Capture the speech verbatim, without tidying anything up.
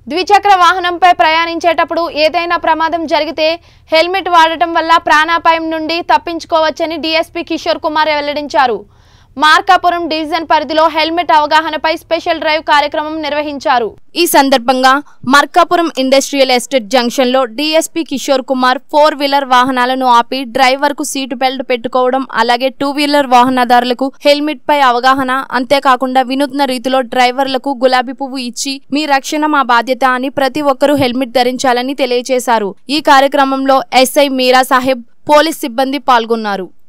ద్విచక్ర వాహనంపై ప్రయాణించేటప్పుడు ఏదైనా ప్రమాదం జరిగితే హెల్మెట్ వాడటం వల్ల ప్రాణాపాయం నుండి తప్పించుకోవచ్చని డీఎస్పీ కిషోర్ కుమార్ వెల్లడించారు. మార్కాపురం డివిజన్ పరిధిలో హెల్మెట్ అవగాహనపై స్పెషల్ డ్రైవ్ కార్యక్రమం నిర్వహించారు. ఈ సందర్భంగా మార్కాపురం ఇండస్ట్రియల్ ఎస్టేట్ జంక్షన్ లో DSP Kishore Kumar four wheeler వాహనాలను ఆపి డ్రైవర్ కు సీటు బెల్ట్ పెట్టుకోవడం, అలాగే టూ వీలర్ వాహనదారులకు హెల్మెట్ పై అవగాహన, అంతేకాకుండా వినూత్న రీతిలో డ్రైవర్లకు గులాబీ పువ్వు ఇచ్చి మీ రక్షణ మా బాధ్యత అని ప్రతి ఒక్కరూ హెల్మెట్ ధరించాలని తెలియజేశారు. ఈ కార్యక్రమంలో ఎస్ఐ మీరా సాహెబ్, పోలీస్ సిబ్బంది పాల్గొన్నారు.